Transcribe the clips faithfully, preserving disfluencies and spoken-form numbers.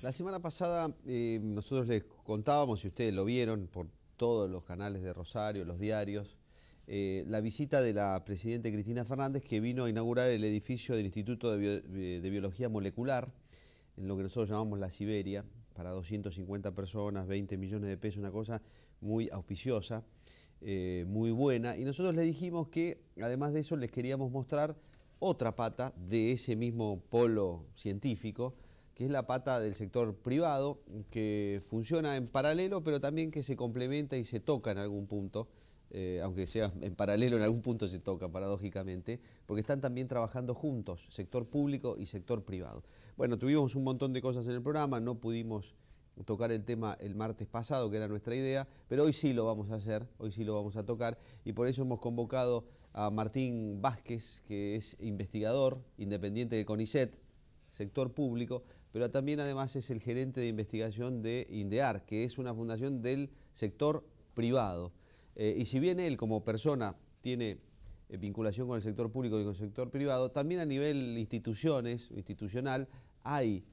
La semana pasada eh, nosotros les contábamos, y ustedes lo vieron por todos los canales de Rosario, los diarios, eh, la visita de la presidenta Cristina Fernández, que vino a inaugurar el edificio del Instituto de, Bio, de Biología Molecular, en lo que nosotros llamamos la Siberia, para doscientas cincuenta personas, veinte millones de pesos, una cosa muy auspiciosa, eh, muy buena. Y nosotros les dijimos que, además de eso, les queríamos mostrar otra pata de ese mismo polo científico, que es la pata del sector privado, que funciona en paralelo, pero también que se complementa y se toca en algún punto, eh, aunque sea en paralelo, en algún punto se toca, paradójicamente, porque están también trabajando juntos, sector público y sector privado. Bueno, tuvimos un montón de cosas en el programa, no pudimos tocar el tema el martes pasado, que era nuestra idea, pero hoy sí lo vamos a hacer, hoy sí lo vamos a tocar, y por eso hemos convocado a Martín Vázquez, que es investigador independiente de CONICET, sector público, pero también además es el gerente de investigación de INDEAR, que es una fundación del sector privado. Eh, y si bien él como persona tiene eh, vinculación con el sector público y con el sector privado, también a nivel instituciones, institucional, hay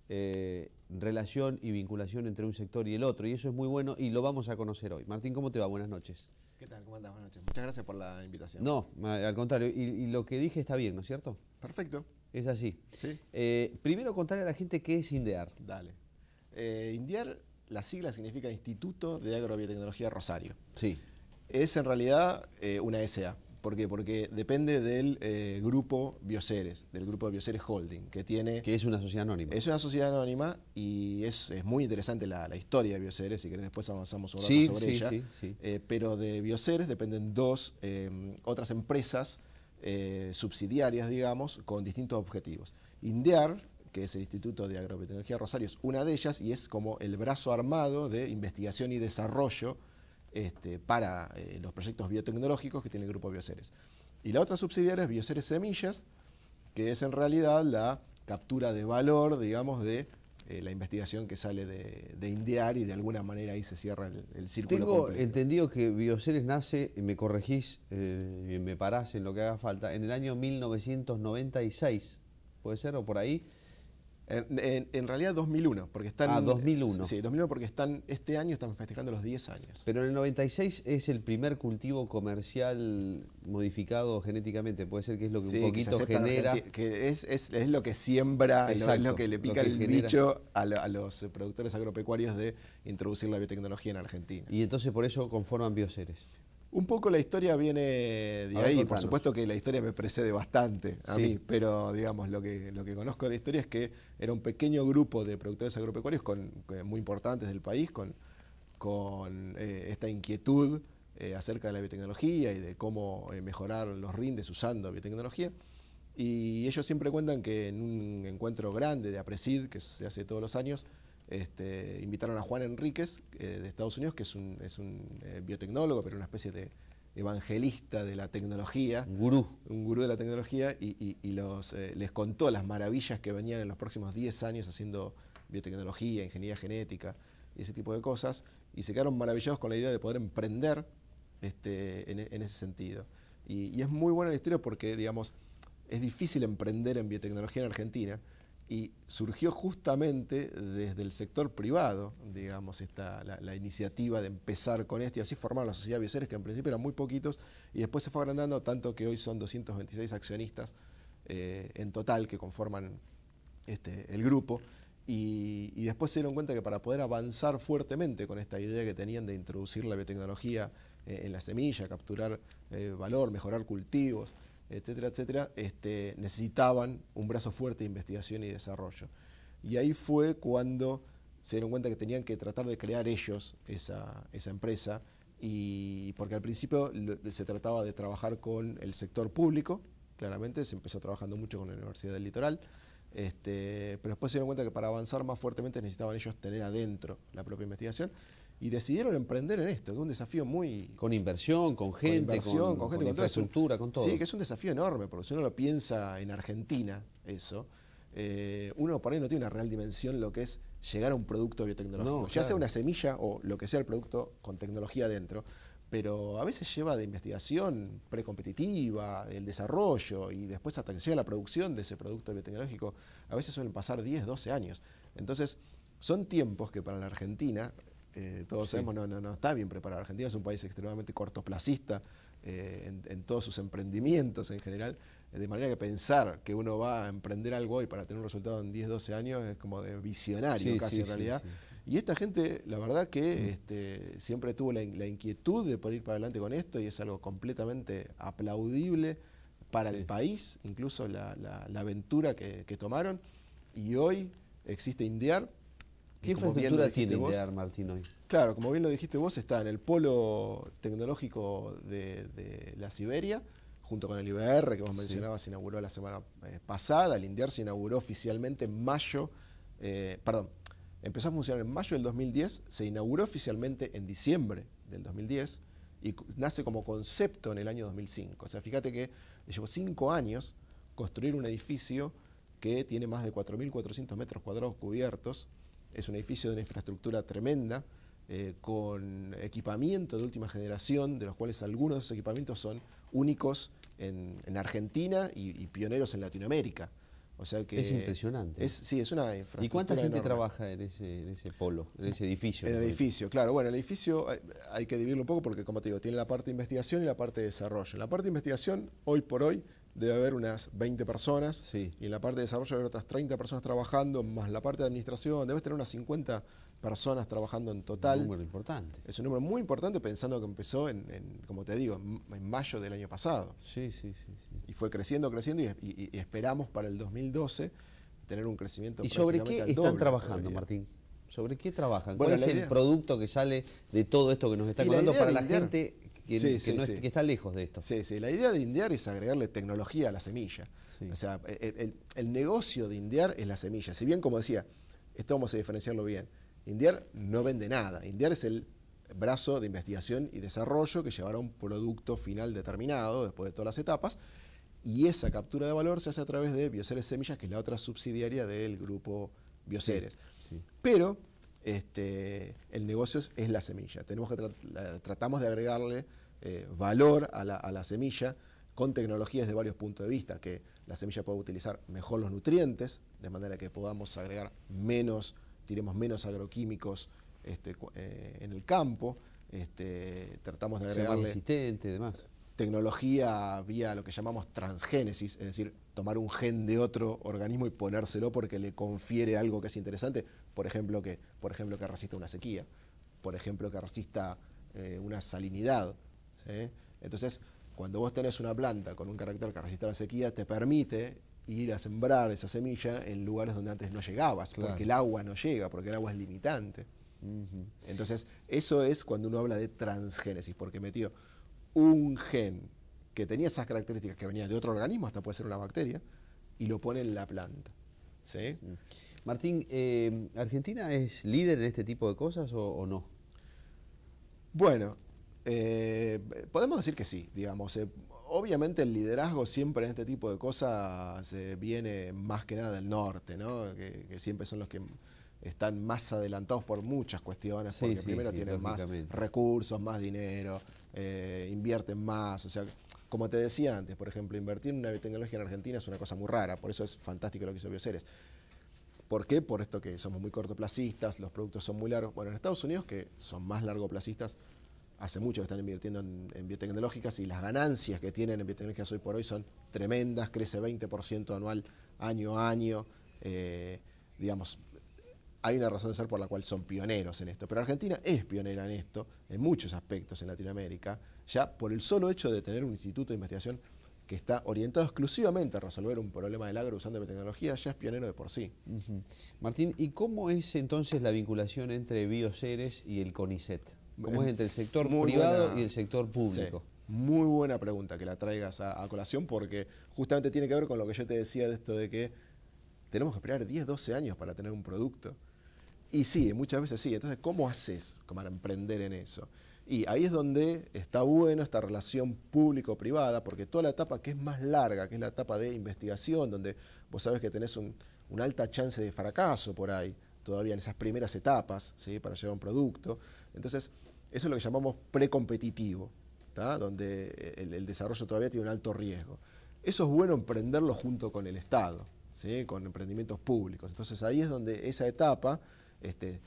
eh, relación y vinculación entre un sector y el otro, y eso es muy bueno y lo vamos a conocer hoy. Martín, ¿cómo te va? Buenas noches. ¿Qué tal? ¿Cómo andás? Buenas noches. Muchas gracias por la invitación. No, al contrario, y, y lo que dije está bien, ¿no es cierto? Perfecto. Es así. ¿Sí? Eh, primero contarle a la gente qué es INDEAR. Dale. Eh, INDEAR, la sigla significa Instituto de Agrobiotecnología Rosario. Sí. Es en realidad eh, una S A. ¿Por qué? Porque depende del eh, grupo Bioceres, del grupo Bioceres Holding, que tiene... Que es una sociedad anónima. Es una sociedad anónima y es, es muy interesante la, la historia de Bioceres, si querés después avanzamos un rato sí, sobre sí, ella. Sí, sí. Eh, pero de Bioceres dependen dos eh, otras empresas eh, subsidiarias, digamos, con distintos objetivos. INDEAR, que es el Instituto de Agrobiotecnología Rosario, es una de ellas y es como el brazo armado de investigación y desarrollo este, para eh, los proyectos biotecnológicos que tiene el grupo Bioceres. Y la otra subsidiaria es Bioceres Semillas, que es en realidad la captura de valor, digamos, de eh, la investigación que sale de, de INDEAR, y de alguna manera ahí se cierra el, el círculo Tengo completo. entendido que Bioceres nace, me corregís, eh, me parás en lo que haga falta, en el año mil novecientos noventa y seis, ¿puede ser? ¿O por ahí? En, en, en realidad dos mil uno, porque están... Ah, dos mil uno. Sí, dos mil uno porque están, este año están festejando los diez años. Pero en el noventa y seis es el primer cultivo comercial modificado genéticamente, puede ser que es lo que sí, un poquito que genera... Que es, es, es lo que siembra, Exacto, es lo que le pica que el genera... bicho a, a los productores agropecuarios de introducir la biotecnología en Argentina. Y entonces por eso conforman Bioceres. Un poco la historia viene de ahí, ver, por supuesto que la historia me precede bastante a sí. mí, pero digamos lo que, lo que conozco de la historia es que era un pequeño grupo de productores agropecuarios con, muy importantes del país, con, con eh, esta inquietud eh, acerca de la biotecnología y de cómo eh, mejorar los rindes usando biotecnología. Y ellos siempre cuentan que en un encuentro grande de APRESID, que se hace todos los años, Este, invitaron a Juan Enríquez eh, de Estados Unidos, que es un, es un eh, biotecnólogo, pero una especie de evangelista de la tecnología. Un gurú. Un gurú de la tecnología, y, y, y los, eh, les contó las maravillas que venían en los próximos diez años haciendo biotecnología, ingeniería genética y ese tipo de cosas, y se quedaron maravillados con la idea de poder emprender este, en, en ese sentido. Y, y es muy buena la historia porque, digamos, es difícil emprender en biotecnología en Argentina, y surgió justamente desde el sector privado, digamos, esta, la, la iniciativa de empezar con esto, y así formaron la sociedad Bioceres, que en principio eran muy poquitos, y después se fue agrandando tanto que hoy son doscientos veintiséis accionistas eh, en total que conforman este, el grupo, y, y después se dieron cuenta que para poder avanzar fuertemente con esta idea que tenían de introducir la biotecnología eh, en la semilla, capturar eh, valor, mejorar cultivos, etcétera, etcétera, este, necesitaban un brazo fuerte de investigación y desarrollo. Y ahí fue cuando se dieron cuenta que tenían que tratar de crear ellos esa, esa empresa, y porque al principio se trataba de trabajar con el sector público, claramente, se empezó trabajando mucho con la Universidad del Litoral, este, pero después se dieron cuenta que para avanzar más fuertemente necesitaban ellos tener adentro la propia investigación, y decidieron emprender en esto, que es un desafío muy... Con inversión, con gente, con, inversión, con, con, gente, con con infraestructura, con todo. Sí, que es un desafío enorme, porque si uno lo piensa en Argentina, eso, eh, uno por ahí no tiene una real dimensión lo que es llegar a un producto biotecnológico. No, ya claro. sea una semilla o lo que sea el producto con tecnología dentro, pero a veces lleva de investigación precompetitiva, el desarrollo, y después hasta que llega la producción de ese producto biotecnológico, a veces suelen pasar diez, doce años. Entonces, Son tiempos que para la Argentina, eh, todos Sí. sabemos, no, no, no está bien preparada. Argentina es un país extremadamente cortoplacista eh, en, en todos sus emprendimientos en general, de manera que pensar que uno va a emprender algo hoy para tener un resultado en diez, doce años es como de visionario Sí, casi sí, en realidad. sí, sí. Y esta gente, la verdad que este, siempre tuvo la, la inquietud de poder ir para adelante con esto y es algo completamente aplaudible para Sí. el país, incluso la, la, la aventura que, que tomaron. Y hoy existe INDEAR. ¿Qué y como bien lo infraestructura dijiste tiene vos, INDEAR, Martín, hoy? Claro, como bien lo dijiste vos, está en el polo tecnológico de, de la Siberia, junto con el I B R que vos mencionabas, se inauguró la semana eh, pasada. El INDEAR se inauguró oficialmente en mayo, eh, perdón, empezó a funcionar en mayo del dos mil diez, se inauguró oficialmente en diciembre del dos mil diez y nace como concepto en el año dos mil cinco. O sea, fíjate que le llevó cinco años construir un edificio que tiene más de cuatro mil cuatrocientos metros cuadrados cubiertos. Es un edificio de una infraestructura tremenda, eh, con equipamiento de última generación, de los cuales algunos de esos equipamientos son únicos en, en Argentina y, y pioneros en Latinoamérica. O sea que Es impresionante. Es, sí, es una infraestructura ¿Y cuánta gente enorme. trabaja en ese, en ese polo, en ese edificio? En el edificio, claro. Bueno, el edificio hay, hay que dividirlo un poco porque, como te digo, tiene la parte de investigación y la parte de desarrollo. En la parte de investigación, hoy por hoy, debe haber unas veinte personas, Sí. y en la parte de desarrollo debe haber otras treinta personas trabajando, más la parte de administración, debes tener unas cincuenta personas trabajando en total. Un número importante. Es un número muy importante pensando que empezó, en, en, como te digo, en, en mayo del año pasado. Sí, sí, sí. sí. Y fue creciendo, creciendo, y, y, y esperamos para el dos mil doce tener un crecimiento ¿Y sobre prácticamente qué al están doble trabajando, todavía. Martín? ¿Sobre qué trabajan? Bueno, ¿Cuál es la el idea- producto que sale de todo esto que nos está Y la contando idea para de la INDEAR- gente que, Sí, que sí, no es- sí. que está lejos de esto? Sí, sí, la idea de INDEAR es agregarle tecnología a la semilla. Sí. O sea, el, el- el negocio de INDEAR es la semilla. Si bien, como decía, esto vamos a diferenciarlo bien, INDEAR no vende nada. INDEAR es el brazo de investigación y desarrollo que llevará a un producto final determinado después de todas las etapas, y esa captura de valor se hace a través de Bioceres Semillas, que es la otra subsidiaria del grupo Bioceres. Sí, sí. Pero este, el negocio es, es la semilla. Tenemos que tra- la- tratamos de agregarle eh, valor a la, a la semilla con tecnologías de varios puntos de vista, que la semilla pueda utilizar mejor los nutrientes, de manera que podamos agregar menos, tiremos menos agroquímicos este, cu- eh, en el campo. Este, tratamos de Ser más agregarle resistente y demás. tecnología vía lo que llamamos transgénesis, es decir, tomar un gen de otro organismo y ponérselo porque le confiere algo que es interesante, por ejemplo que, por ejemplo, que resista una sequía, por ejemplo que resista eh, una salinidad, ¿sí? Entonces, cuando vos tenés una planta con un carácter que resista la sequía, te permite ir a sembrar esa semilla en lugares donde antes no llegabas, Claro. porque el agua no llega, porque el agua es limitante. Ujú. Entonces, eso es cuando uno habla de transgénesis, porque metió un gen que tenía esas características que venía de otro organismo, hasta puede ser una bacteria, y lo pone en la planta. ¿Sí? Martín, eh, ¿Argentina es líder en este tipo de cosas o, o no? Bueno, eh, podemos decir que sí, digamos. Eh, obviamente el liderazgo siempre en este tipo de cosas eh, viene más que nada del norte, ¿no? Que, que siempre son los que están más adelantados por muchas cuestiones, Sí, porque sí, primero sí, tienen más lógicamente. recursos, más dinero, eh, invierten más. O sea, como te decía antes, por ejemplo, invertir en una biotecnología en Argentina es una cosa muy rara, por eso es fantástico lo que hizo Bioceres. ¿Por qué? Por esto que somos muy cortoplacistas, los productos son muy largos. Bueno, en Estados Unidos, que son más largoplacistas, hace mucho que están invirtiendo en, en biotecnológicas, y las ganancias que tienen en biotecnológicas hoy por hoy son tremendas, crece veinte por ciento anual, año a año. Eh, digamos, hay una razón de ser por la cual son pioneros en esto. Pero Argentina es pionera en esto, en muchos aspectos en Latinoamérica, ya por el solo hecho de tener un instituto de investigación que está orientado exclusivamente a resolver un problema del agro usando biotecnología, ya es pionero de por sí. Ujú. Martín, ¿y cómo es entonces la vinculación entre Bioceres y el CONICET? ¿Cómo es entre el sector Muy privado buena- y el sector público? Sí, muy buena pregunta que la traigas a, a colación, porque justamente tiene que ver con lo que yo te decía de esto de que tenemos que esperar diez, doce años para tener un producto. Y sí, muchas veces sí. Entonces, ¿cómo haces para emprender en eso? Y ahí es donde está bueno esta relación público-privada, porque toda la etapa que es más larga, que es la etapa de investigación, donde vos sabés que tenés un, una alta chance de fracaso por ahí, todavía en esas primeras etapas, ¿sí? Para llevar un producto. Entonces, eso es lo que llamamos precompetitivo, ¿tá? Donde el, el desarrollo todavía tiene un alto riesgo. Eso es bueno emprenderlo junto con el Estado, ¿sí? Con emprendimientos públicos. Entonces, ahí es donde esa etapa este,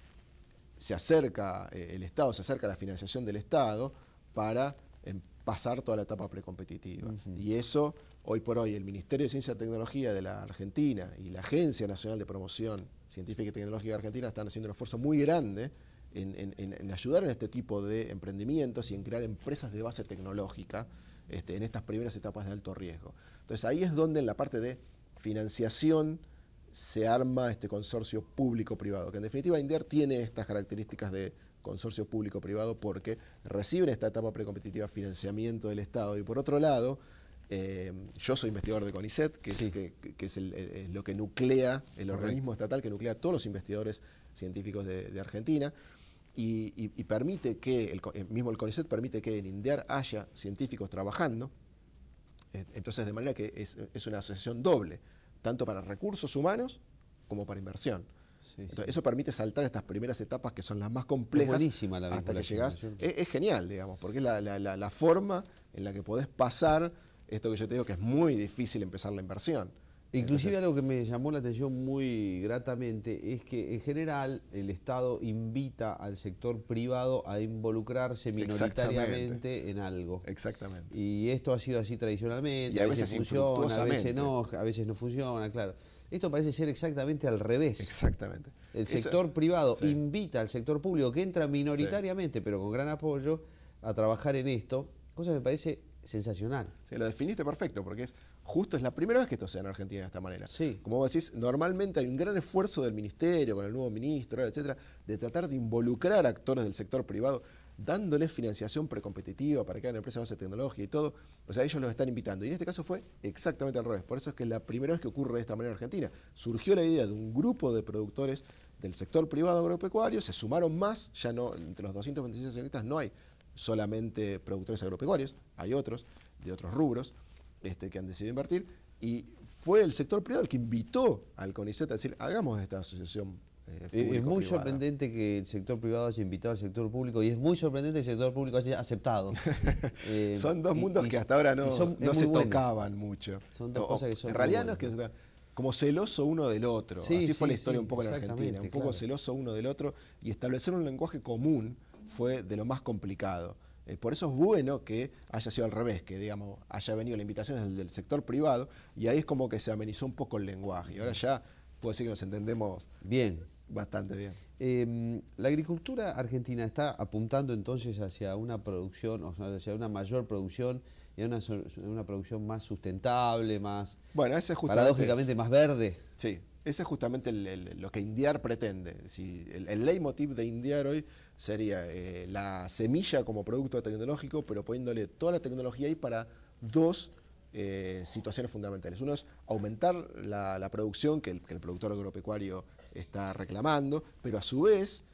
se acerca eh, el Estado, se acerca la financiación del Estado para eh, pasar toda la etapa precompetitiva. Uh-huh. Y eso, hoy por hoy, el Ministerio de Ciencia y Tecnología de la Argentina y la Agencia Nacional de Promoción Científica y Tecnológica de Argentina están haciendo un esfuerzo muy grande en, en, en ayudar en este tipo de emprendimientos y en crear empresas de base tecnológica este, en estas primeras etapas de alto riesgo. Entonces ahí es donde en la parte de financiación se arma este consorcio público-privado, que en definitiva INDEAR tiene estas características de consorcio público-privado porque reciben esta etapa precompetitiva financiamiento del Estado y por otro lado, eh, yo soy investigador de CONICET, que es, sí. que, que es el, el, lo que nuclea, el organismo Correcto. estatal que nuclea a todos los investigadores científicos de, de Argentina y, y, y permite que, el, mismo el CONICET permite que en INDEAR haya científicos trabajando, entonces de manera que es, es una asociación doble, tanto para recursos humanos como para inversión. Sí, Entonces, sí. Eso permite saltar estas primeras etapas que son las más complejas buenísima la hasta que llegás. Es, es genial, digamos, porque es la, la, la, la forma en la que podés pasar esto que yo te digo que es muy difícil empezar la inversión. Inclusive Entonces, algo que me llamó la atención muy gratamente es que en general el Estado invita al sector privado a involucrarse minoritariamente en algo. Exactamente. Y esto ha sido así tradicionalmente, y a, a veces, veces funciona, a veces no, a veces no funciona, claro. Esto parece ser exactamente al revés. Exactamente. El sector Eso, privado sí. invita al sector público, que entra minoritariamente, sí. pero con gran apoyo, a trabajar en esto, cosa que me parece sensacional. Sí, lo definiste perfecto, porque es justo es la primera vez que esto se da en Argentina de esta manera. Sí. Como vos decís, normalmente hay un gran esfuerzo del ministerio, con el nuevo ministro, etcétera, de tratar de involucrar actores del sector privado, dándoles financiación precompetitiva para que hagan empresas de base de tecnología y todo. O sea, ellos los están invitando. Y en este caso fue exactamente al revés. Por eso es que es la primera vez que ocurre de esta manera en Argentina. Surgió la idea de un grupo de productores del sector privado agropecuario, se sumaron más, ya no, entre los doscientos veintiséis accionistas no hay solamente productores agropecuarios, hay otros, de otros rubros, este, que han decidido invertir, y fue el sector privado el que invitó al CONICET a decir, hagamos esta asociación eh, público-privada. Es muy sorprendente que el sector privado haya invitado al sector público, y es muy sorprendente que el sector público haya aceptado. eh, son dos mundos y, que hasta ahora no, son, no se bueno. tocaban mucho. Son dos o, cosas que son En realidad no es que como celoso uno del otro. Sí, Así sí, fue la historia sí, un poco en Argentina, un poco claro. celoso uno del otro, y establecer un lenguaje común fue de lo más complicado. Eh, por eso es bueno que haya sido al revés, que digamos haya venido la invitación del, del sector privado, y ahí es como que se amenizó un poco el lenguaje. Y ahora ya puedo decir que nos entendemos bien. Bastante bien. Eh, la agricultura argentina está apuntando entonces hacia una producción, o sea, hacia una mayor producción y una, una producción más sustentable, más, bueno, ese es justamente, paradójicamente más verde. Sí, ese es justamente el, el, lo que INDEAR pretende. Si el, el leitmotiv de INDEAR hoy sería eh, la semilla como producto tecnológico, pero poniéndole toda la tecnología ahí para dos eh, situaciones fundamentales. Uno es aumentar la, la producción que el, que el productor agropecuario está reclamando, pero a su vez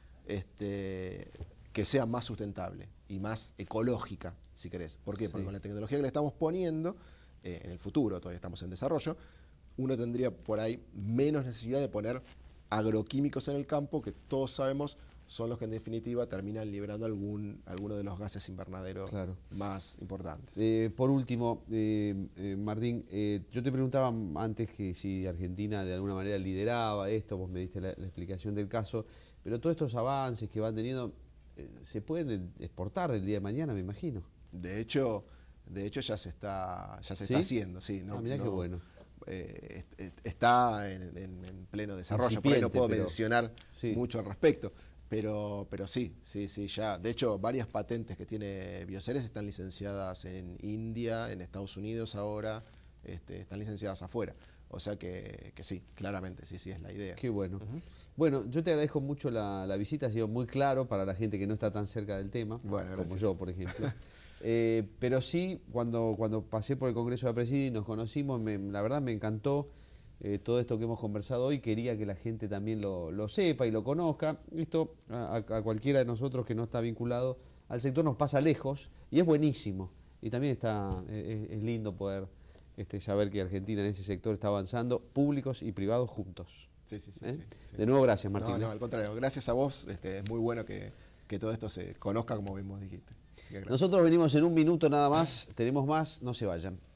este, que sea más sustentable y más ecológica, si querés. ¿Por qué? Porque sí. con la tecnología que le estamos poniendo, eh, en el futuro, todavía estamos en desarrollo, uno tendría por ahí menos necesidad de poner agroquímicos en el campo, que todos sabemos son los que en definitiva terminan liberando algún, alguno de los gases invernaderos claro. más importantes. Eh, por último, eh, eh, Martín, eh, yo te preguntaba antes que si Argentina de alguna manera lideraba esto, vos me diste la, la explicación del caso, pero todos estos avances que van teniendo, eh, ¿se pueden exportar el día de mañana, me imagino? De hecho, de hecho ya se está, ya se ¿Sí? está haciendo, sí. No, ah, mirá no, qué bueno. Eh, está en, en, en pleno desarrollo, por ahí no puedo pero, mencionar sí. mucho al respecto. Pero, pero sí, sí, sí, ya. De hecho, varias patentes que tiene Bioceres están licenciadas en India, en Estados Unidos ahora, este, están licenciadas afuera. O sea que, que sí, claramente, sí, sí, es la idea. Qué bueno. Uh-huh. Bueno, yo te agradezco mucho la, la visita, ha sido muy claro para la gente que no está tan cerca del tema, bueno, como yo, por ejemplo. eh, pero sí, cuando, cuando pasé por el Congreso de Presidio y nos conocimos, me, la verdad me encantó. Eh, todo esto que hemos conversado hoy, quería que la gente también lo, lo sepa y lo conozca. Esto a, a cualquiera de nosotros que no está vinculado al sector nos pasa lejos y es buenísimo. Y también está, es, es lindo poder este, saber que Argentina en ese sector está avanzando, públicos y privados juntos. Sí, sí, sí. ¿Eh? sí, sí. De nuevo, gracias, Martín. No, no, al contrario, gracias a vos. Este, es muy bueno que, que todo esto se conozca como bien vos dijiste. Así que nosotros venimos en un minuto nada más, tenemos más, no se vayan.